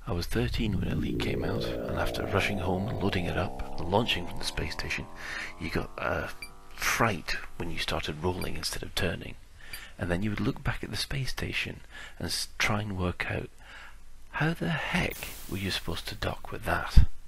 I was 13 when Elite came out, and after rushing home and loading it up and launching from the space station, you got a fright when you started rolling instead of turning. And then you would look back at the space station and try and work out how the heck were you supposed to dock with that.